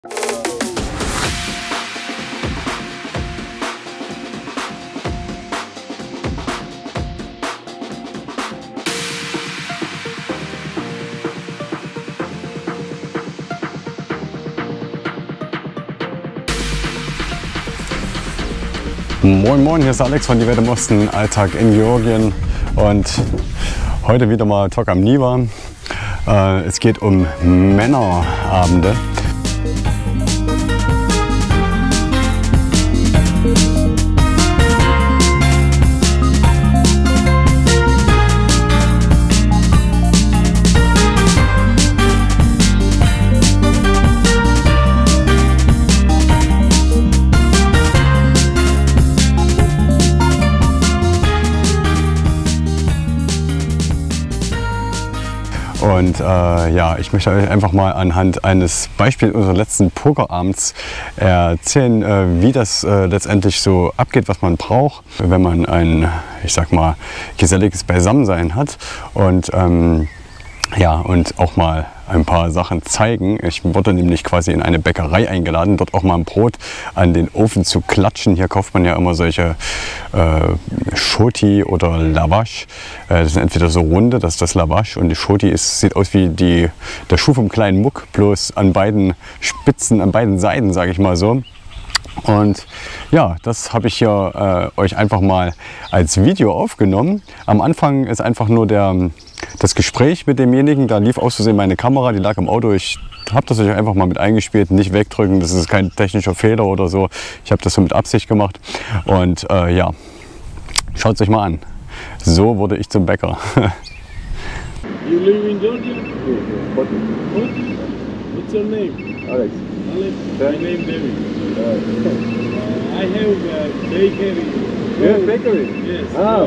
Moin Moin, hier ist Alex von Die Welt im Osten, Alltag in Georgien und heute wieder mal Talk am Niva. Es geht um Männerabende. Und ja, ich möchte euch einfach mal anhand eines Beispiels unseres letzten Pokerabends erzählen, wie das letztendlich so abgeht, was man braucht, wenn man ein, ich sag mal, geselliges Beisammensein hat. Und ja, und auch mal ein paar Sachen zeigen. Ich wurde nämlich quasi in eine Bäckerei eingeladen, dort auch mal ein Brot an den Ofen zu klatschen. Hier kauft man ja immer solche Shoti oder Lavash. Das sind entweder so runde, das ist das Lavash, und die Shoti sieht aus wie der Schuh vom kleinen Muck, bloß an beiden Spitzen, an beiden Seiten, sage ich mal so. Und ja, das habe ich hier euch einfach mal als Video aufgenommen. Am Anfang ist einfach nur das Gespräch mit demjenigen. Da lief aus Versehen meine Kamera, die lag im Auto. Ich habe das euch einfach mal mit eingespielt, nicht wegdrücken. Das ist kein technischer Fehler oder so. Ich habe das so mit Absicht gemacht. Und ja, schaut es euch mal an. So wurde ich zum Bäcker. You live in Georgia? What's your name? Alex. Alex. My name David. I have a bakery. Yeah, bakery. Yes. Ah,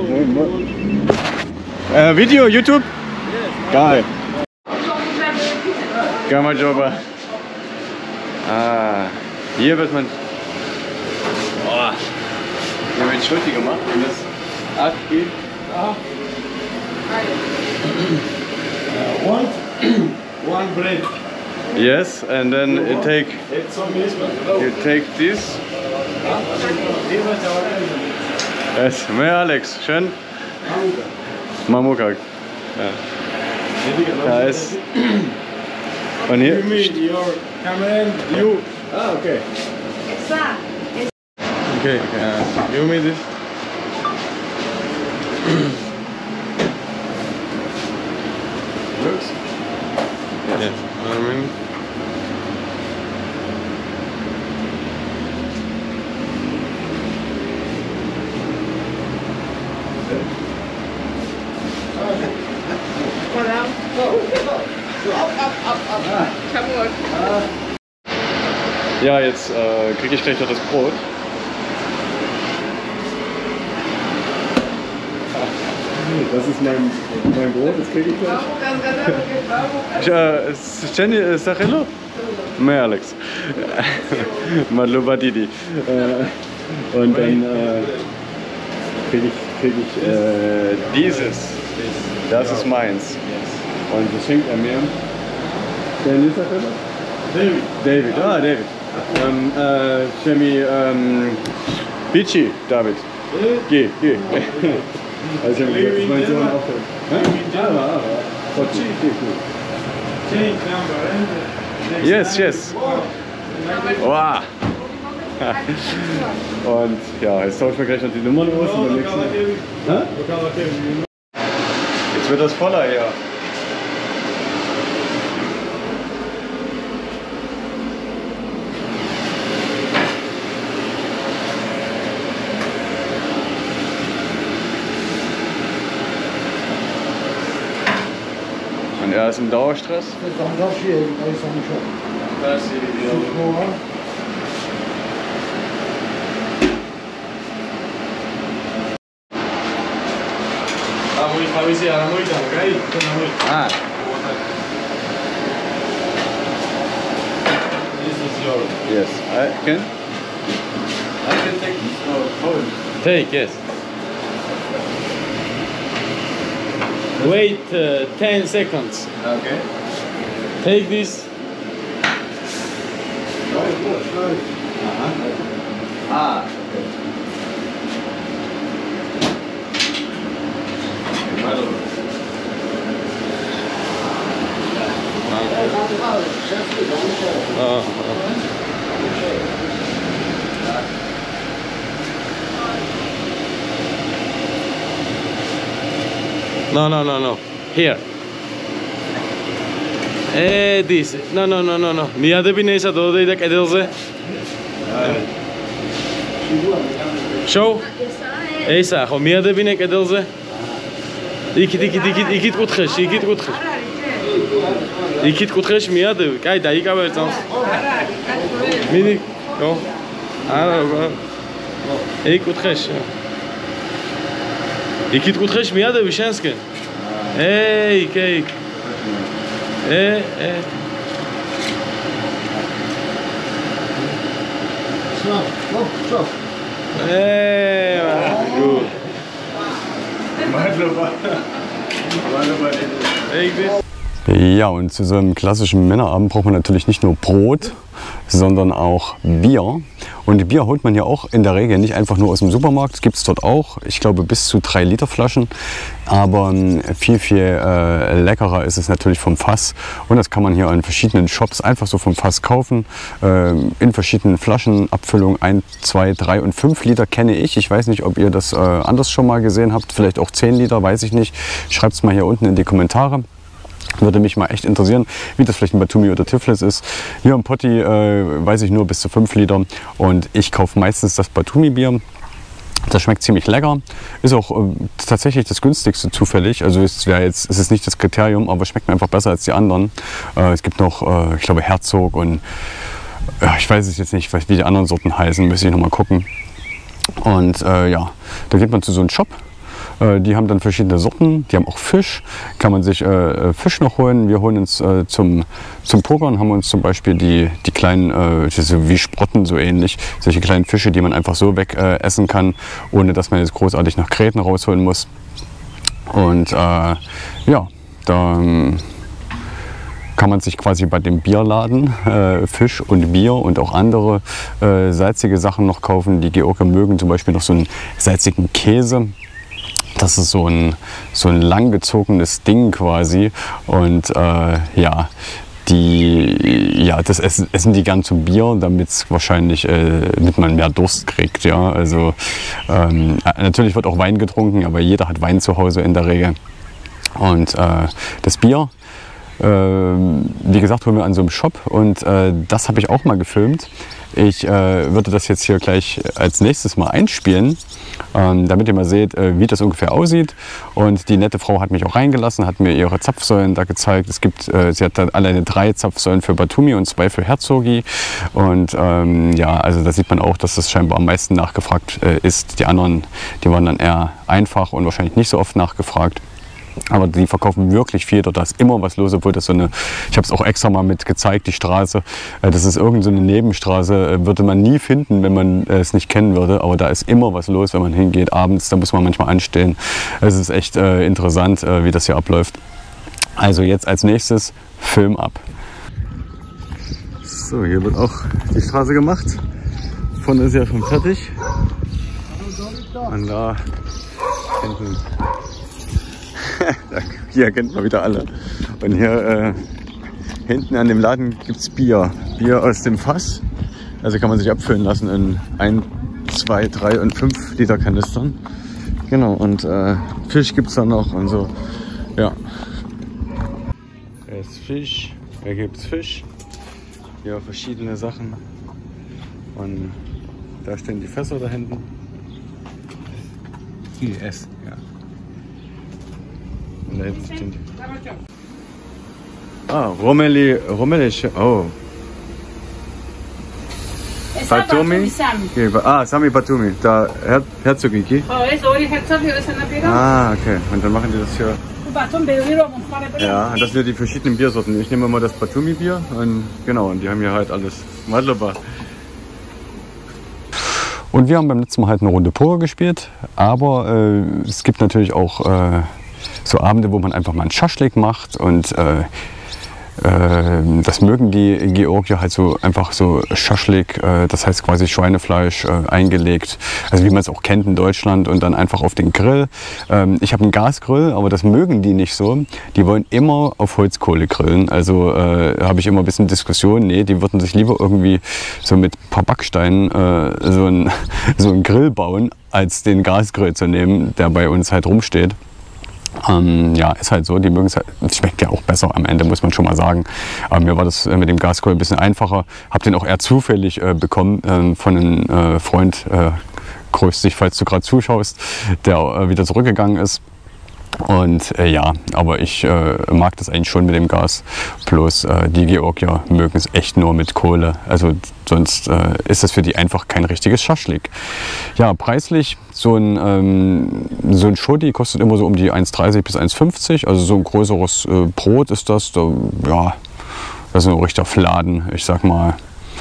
no, Video, YouTube? yes. Geil. Gamma-Jobber. Ah, hier wird man. Oh, hier wird Schulti gemacht, wenn das abgeht. One bread. Yes, and then you take this. Yes, mehr Alex, schön. Mamuka. Ja. Da ist. Und hier. You meet your camera, you. Ah, okay. Okay, you mean this? Looks? Yes. I mean. Ja, jetzt kriege ich gleich noch das Brot. Das ist mein Brot, das kriege ich gleich. Jenny, Sachelo? Mehr Alex. Madluba Didi. Und dann kriege ich dieses. Das ist meins. Und das schenkt er mir. Jenny, Sachelo? David. Ah, David. Shemi, Bici, David. Geh. Also, das ist mein Sohn auch. Yes. Wow. Und ja, jetzt tauschen wir gleich noch die Nummern aus. Und beim nächsten Mal. Jetzt wird das voller hier. Und er ist im Dauerstress. Ah. This is yours. Yes, I can take this. Hold. Take, yes. Wait 10 seconds. Okay. Take this. No, no, no, no. Here. This. No, no, no, no, no. Niye bir neyse doğru değil de edilse. Show. Eysa, ho niye bir ne edilse. İkit gut gesch, ikit gut gesch. İkit gut gesch niye de. Kijk, daar ik aber jetzt. Mini. Go. Ik gut gesch. İkit gut gesch niye de Wischenske. Hey, kijk. Stop. Gut. Ja, und zu so einem klassischen Männerabend braucht man natürlich nicht nur Brot, sondern auch Bier. Und Bier holt man ja auch in der Regel nicht einfach nur aus dem Supermarkt. Das gibt es dort auch, ich glaube bis zu 3 Liter Flaschen. Aber viel, viel leckerer ist es natürlich vom Fass. Und das kann man hier in verschiedenen Shops einfach so vom Fass kaufen. In verschiedenen Flaschen, Abfüllung 1, 2, 3 und 5 Liter kenne ich. Ich weiß nicht, ob ihr das anders schon mal gesehen habt. Vielleicht auch 10 Liter, weiß ich nicht. Schreibt es mal hier unten in die Kommentare. Würde mich mal echt interessieren, wie das vielleicht in Batumi oder Tiflis ist. Hier im Potti weiß ich nur bis zu 5 Liter und ich kaufe meistens das Batumi-Bier. Das schmeckt ziemlich lecker, ist auch tatsächlich das günstigste zufällig. Also es ist nicht das Kriterium, aber schmeckt mir einfach besser als die anderen. Es gibt noch, ich glaube, Herzog und ich weiß es jetzt nicht, wie die anderen Sorten heißen, müsste ich noch mal gucken. Und ja, da geht man zu so einem Shop. Die haben dann verschiedene Sorten, die haben auch Fisch, kann man sich Fisch noch holen. Wir holen uns zum Pokern, haben uns zum Beispiel die kleinen, wie Sprotten so ähnlich, solche kleinen Fische, die man einfach so weg essen kann, ohne dass man jetzt großartig nach Gräten rausholen muss. Und ja, da kann man sich quasi bei dem Bierladen Fisch und Bier und auch andere salzige Sachen noch kaufen. Die Georger mögen zum Beispiel noch so einen salzigen Käse. Das ist so ein langgezogenes Ding quasi und ja, das essen die gern zum Bier, damit man mehr Durst kriegt. Ja? Also natürlich wird auch Wein getrunken, aber jeder hat Wein zu Hause in der Regel. Und das Bier, wie gesagt, holen wir an so einem Shop und das habe ich auch mal gefilmt. Ich würde das jetzt hier gleich als nächstes mal einspielen, damit ihr mal seht, wie das ungefähr aussieht. Und die nette Frau hat mich auch reingelassen, hat mir ihre Zapfsäulen da gezeigt. Sie hat da alleine 3 Zapfsäulen für Batumi und 2 für Herzogi. Und ja, also da sieht man auch, dass das scheinbar am meisten nachgefragt ist. Die anderen, die waren dann eher einfach und wahrscheinlich nicht so oft nachgefragt. Aber die verkaufen wirklich viel, da ist immer was los, obwohl das so eine, ich habe es auch extra mal mit gezeigt, die Straße, das ist irgend so eine Nebenstraße, würde man nie finden, wenn man es nicht kennen würde, aber da ist immer was los, wenn man hingeht, abends, da muss man manchmal anstehen. Es ist echt interessant, wie das hier abläuft. Also jetzt als nächstes, Film ab. So, hier wird auch die Straße gemacht, vorne ist ja schon fertig und da hinten. Hier kennt man wieder alle. Und hier hinten an dem Laden gibt es Bier. Bier aus dem Fass. Also kann man sich abfüllen lassen in 1, 2, 3 und 5 Liter Kanistern. Genau, und Fisch gibt es da noch und so. Ja. Hier ist Fisch. Hier gibt es Fisch. Hier verschiedene Sachen. Und da stehen die Fässer da hinten. IS, ja. Ah, Romeli, oh. Batumi? Sami Batumi, da Herzogiki. Ah, okay. Und dann machen die das hier. Ja, und das sind ja die verschiedenen Biersorten. Ich nehme mal das Batumi-Bier und genau, und die haben hier halt alles. Madloba. Und wir haben beim letzten Mal halt eine Runde Poker gespielt, aber es gibt natürlich auch so Abende, wo man einfach mal einen Schaschlik macht und Das mögen die Georgier halt so einfach so Schaschlik, das heißt quasi Schweinefleisch eingelegt, also wie man es auch kennt in Deutschland und dann einfach auf den Grill. Ich habe einen Gasgrill, aber das mögen die nicht so. Die wollen immer auf Holzkohle grillen, also habe ich immer ein bisschen Diskussion. Nee, die würden sich lieber irgendwie so mit ein paar Backsteinen so einen Grill bauen, als den Gasgrill zu nehmen, der bei uns halt rumsteht. Ja, ist halt so, die mögen es halt, schmeckt ja auch besser am Ende, muss man schon mal sagen. Aber mir war das mit dem Gasgrill ein bisschen einfacher. Habe den auch eher zufällig bekommen von einem Freund, grüß dich, falls du gerade zuschaust, der wieder zurückgegangen ist. Und ja, aber ich mag das eigentlich schon mit dem Gas. Bloß die Georgier mögen es echt nur mit Kohle. Also sonst ist das für die einfach kein richtiges Schaschlik. Ja, preislich, so ein Schoti kostet immer so um die 1,30 bis 1,50. Also so ein größeres Brot ist das. Ja, das ist ein richtiger Fladen. Ich sag mal,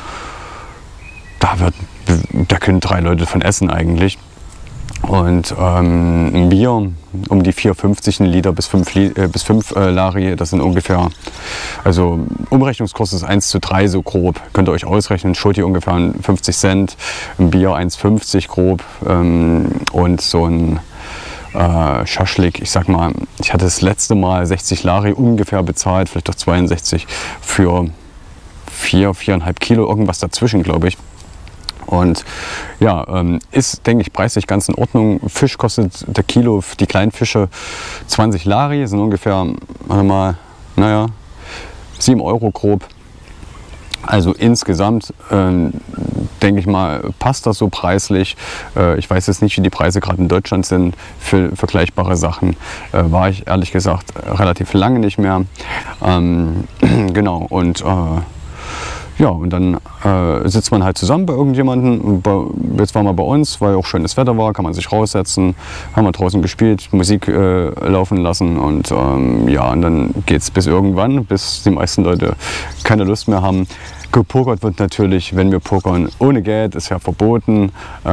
da können 3 Leute von essen eigentlich. Und ein Bier um die 4,50 ein Liter bis 5 Lari, das sind ungefähr, also Umrechnungskurs ist 1:3 so grob, könnt ihr euch ausrechnen, Schoti ungefähr 50 Cent, ein Bier 1,50 grob und so ein Schaschlik, ich sag mal, ich hatte das letzte Mal 60 Lari ungefähr bezahlt, vielleicht auch 62 für 4,5 Kilo, irgendwas dazwischen, glaube ich. Und ja, ist, denke ich, preislich ganz in Ordnung. Fisch kostet der Kilo, die kleinen Fische 20 Lari, sind ungefähr, warte mal, naja, 7 Euro grob. Also insgesamt, denke ich mal, passt das so preislich. Ich weiß jetzt nicht, wie die Preise gerade in Deutschland sind für vergleichbare Sachen. War ich ehrlich gesagt relativ lange nicht mehr. Genau, und ja, und dann sitzt man halt zusammen bei irgendjemandem. Jetzt waren wir bei uns, weil auch schönes Wetter war, kann man sich raussetzen. Haben wir draußen gespielt, Musik laufen lassen und ja, und dann geht's bis irgendwann, bis die meisten Leute keine Lust mehr haben. Gepokert wird natürlich, wenn wir pokern, ohne Geld, ist ja verboten.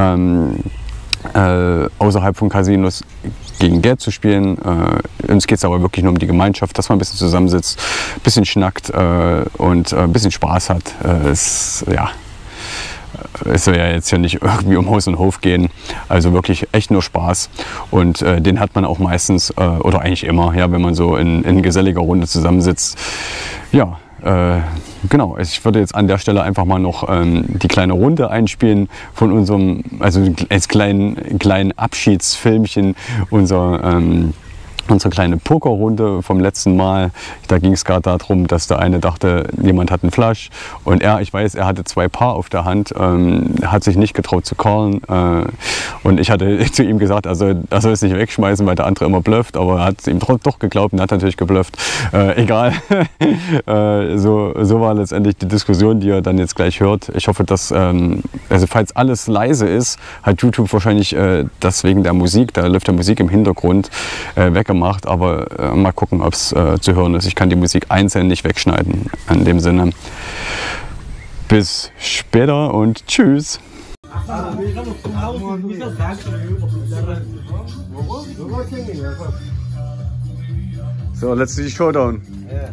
Außerhalb von Casinos gegen Geld zu spielen. Uns geht es aber wirklich nur um die Gemeinschaft, dass man ein bisschen zusammensitzt, ein bisschen schnackt und ein bisschen Spaß hat. Es soll ja jetzt hier nicht irgendwie um Haus und Hof gehen. Also wirklich echt nur Spaß. Und den hat man auch meistens, oder eigentlich immer, ja, wenn man so in geselliger Runde zusammensitzt. Ja, genau, ich würde jetzt an der Stelle einfach mal noch die kleine Runde einspielen von unserem, also als kleinen Abschiedsfilmchen, unsere kleine Pokerrunde vom letzten Mal. Da ging es gerade darum, dass der eine dachte, jemand hat einen Flush und ich weiß, er hatte 2 Paar auf der Hand, hat sich nicht getraut zu callen und ich hatte zu ihm gesagt, er soll es nicht wegschmeißen, weil der andere immer blufft, aber er hat es ihm doch geglaubt und hat natürlich geblufft. Egal, so war letztendlich die Diskussion, die ihr dann jetzt gleich hört. Ich hoffe, dass, also falls alles leise ist, hat YouTube wahrscheinlich das wegen der Musik, da läuft ja Musik im Hintergrund, weggemacht, aber mal gucken, ob es zu hören ist. Ich kann die Musik einzeln nicht wegschneiden. In dem Sinne, bis später und tschüss. So, let's do the showdown.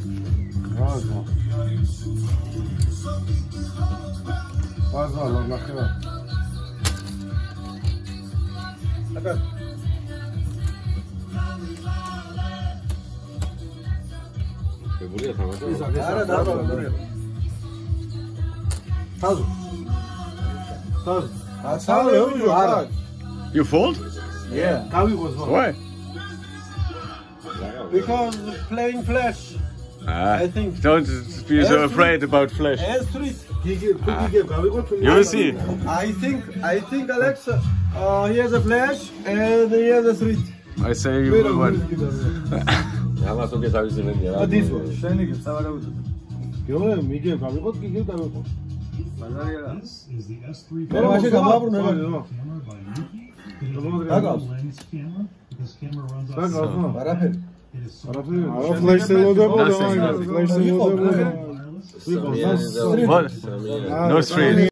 You fold? Yeah. Why? Because playing flash. I think. Don't be so afraid about flash. S3. You will see. I think Alex, he has a flash and he has a 3. I say you will win. This is the S3 camera by lens camera. This camera runs off. What? No street.